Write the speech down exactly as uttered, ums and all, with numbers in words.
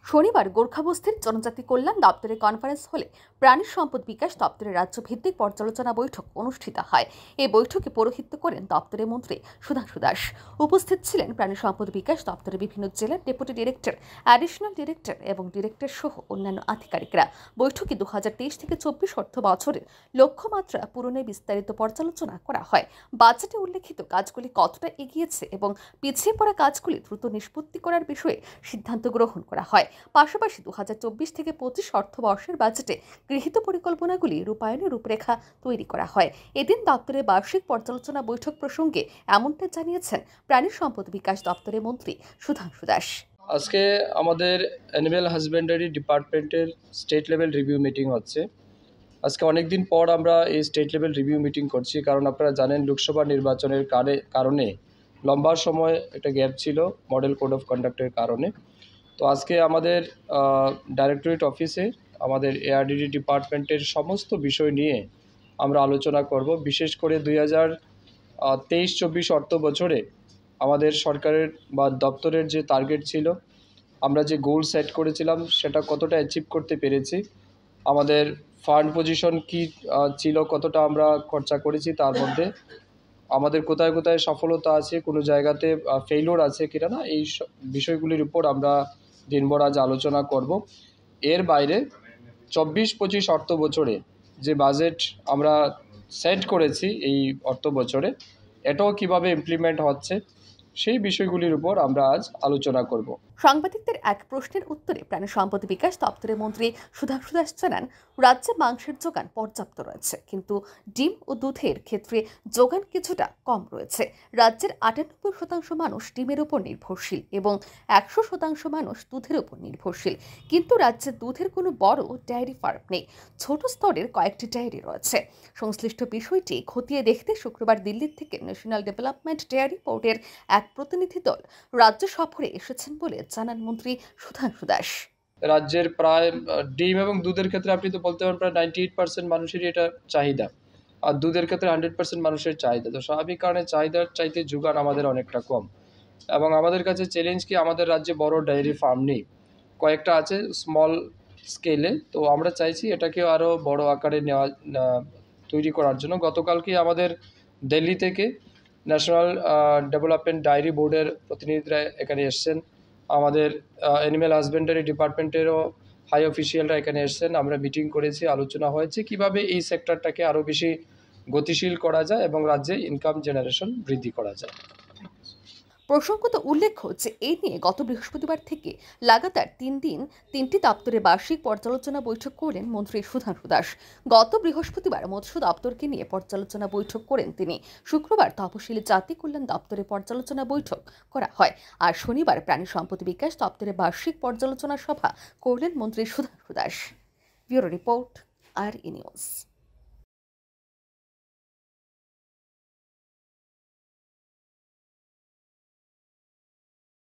শনিবার গোর্খাবস্তির জনজাতি কল্যাণ দপ্তরে কনফারেন্স হলে প্রাণী সম্পদ বিকাশ দপ্তরের রাজ্যভিত্তিক পর্যালোচনা বৈঠক অনুষ্ঠিত হয়। এই বৈঠকে পৌরোহিত্য করেন দপ্তরের মন্ত্রী সুধাংশু দাস। উপস্থিত ছিলেন প্রাণী সম্পদ বিকাশ দপ্তরের বিভিন্ন জেলার ডেপুটি ডিরেক্টর, অ্যাডিশনাল ডিরেক্টর এবং ডিরেক্টর সহ অন্যান্য আধিকারিকরা। বৈঠকে দু হাজার তেইশ থেকে চব্বিশ অর্থ বছরের লক্ষ্যমাত্রা পূরণে বিস্তারিত পর্যালোচনা করা হয়। বাজেটে উল্লেখিত কাজগুলি কতটা এগিয়েছে এবং পিছিয়ে পড়া কাজগুলি দ্রুত নিষ্পত্তি করার বিষয়ে সিদ্ধান্ত গ্রহণ করা হয়। পাশাপাশি দু হাজার চব্বিশ থেকে পঁচিশ অর্থবর্ষের বাজেটে গৃহীত পরিকল্পনাগুলি রূপায়ণের রূপরেখা তৈরি করা হয়। এদিন দপ্তরের বার্ষিক পর্যালোচনা বৈঠক প্রসঙ্গে এমনটা জানিয়েছেন প্রাণী সম্পদ বিকাশ দপ্তরের মন্ত্রী সুধাংশু দাস। আজকে আমাদের অ্যানিম্যাল হাজবেন্ডারি ডিপার্টমেন্টের স্টেট লেভেল রিভিউ মিটিং হচ্ছে। আজকে অনেক দিন পর আমরা এই স্টেট লেভেল রিভিউ মিটিং করছি, কারণ আপনারা জানেন লোকসভা নির্বাচনের কারণে লম্বা সময় একটা গ্যাপ ছিল মডেল কোড অফ কন্ডাক্টের কারণে। তো আজকে আমাদের ডাইরেক্টরেট অফিসে আমাদের এআরডিডি ডিপার্টমেন্টের সমস্ত বিষয় নিয়ে আমরা আলোচনা করব। বিশেষ করে দুই হাজার তেইশ চব্বিশ অর্থ বছরে আমাদের সরকারের বা দপ্তরের যে টার্গেট ছিল, আমরা যে গোল সেট করেছিলাম সেটা কতটা অ্যাচিভ করতে পেরেছি, আমাদের ফান্ড পজিশন কি ছিল, কতটা আমরা খরচা করেছি, তার মধ্যে আমাদের কোথায় কোথায় সফলতা আছে, কোনো জায়গাতে ফেইলিওর আছে কিনা না, এই বিষয়গুলির উপর আমরা দিনভর আজ আলোচনা করব। এর বাইরে চব্বিশ পঁচিশ অর্থ বছরে যে বাজেট আমরা সেট করেছি এই অর্থ বছরে, এটাও কিভাবে ইমপ্লিমেন্ট হচ্ছে সেই বিষয়গুলির উপর আমরা আজ আলোচনা করব। সাংবাদিকদের এক প্রশ্নের উত্তরে প্রাণী সম্পদ বিকাশ দপ্তরের মন্ত্রী সুধাংশু দাস জানান, রাজ্যে মাংসের যোগান পর্যাপ্ত রয়েছে, কিন্তু ডিম ও দুধের ক্ষেত্রে যোগান কিছুটা কম রয়েছে। রাজ্যের আটানব্বই শতাংশ মানুষ ডিমের উপর নির্ভরশীল এবং একশো শতাংশ মানুষ দুধের উপর নির্ভরশীল, কিন্তু রাজ্যে দুধের কোনো বড় ডেয়ারি ফার্ম নেই। ছোট স্তরের কয়েকটি ডেয়ারি রয়েছে। সংশ্লিষ্ট বিষয়টি খতিয়ে দেখতে শুক্রবার দিল্লির থেকে ন্যাশনাল ডেভেলপমেন্ট ডেয়ারি বোর্ডের এক প্রতিনিধি দল রাজ্য সফরে এসেছেন বলে জানান মন্ত্রী সুধাংশু দাস। রাজ্যের প্রায় ডিম এবং দুধের ক্ষেত্রে আপনি তো বলতে পারেন প্রায় নাইনটি এইট পার্সেন্ট মানুষেরই এটা চাহিদা, আর দুধের ক্ষেত্রে হান্ড্রেড পার্সেন্ট মানুষের চাহিদা। তো স্বাভাবিক কারণে চাহিদার চাইতে যোগান আমাদের অনেকটা কম, এবং আমাদের কাছে চ্যালেঞ্জ কি, আমাদের রাজ্যে বড় ডায়েরি ফার্ম নেই, কয়েকটা আছে স্মল স্কেলে। তো আমরা চাইছি এটাকে আরও বড় আকারে নেওয়া তৈরি করার জন্য। গতকালকে আমাদের দিল্লি থেকে ন্যাশনাল ডেভেলপমেন্ট ডায়েরি বোর্ডের প্রতিনিধিরা এখানে এসছেন, আমাদের অ্যানিম্যাল হাজবেন্ডারি ডিপার্টমেন্টেরও হাই অফিসিয়ালরা এখানে এসছেন। আমরা মিটিং করেছি, আলোচনা হয়েছে কিভাবে এই সেক্টরটাকে আরও বেশি গতিশীল করা যায় এবং রাজ্যে ইনকাম জেনারেশন বৃদ্ধি করা যায়। প্রসঙ্গত উল্লেখ্য যে এই নিয়ে গত বৃহস্পতিবার থেকে লাগাতার তিন দিন তিনটি দপ্তরে বার্ষিক পর্যালোচনা বৈঠক করলেন মন্ত্রী সুধাংশু দাস। গত বৃহস্পতিবার মৎস্য দপ্তরকে নিয়ে পর্যালোচনা বৈঠক করেন তিনি। শুক্রবার তপশিলি জাতি কল্যাণ দপ্তরে পর্যালোচনা বৈঠক করা হয়, আর শনিবার প্রাণী সম্পদ বিকাশ দপ্তরে বার্ষিক পর্যালোচনা সভা করলেন মন্ত্রী Sudhanshu Das. Bureau report, R E news.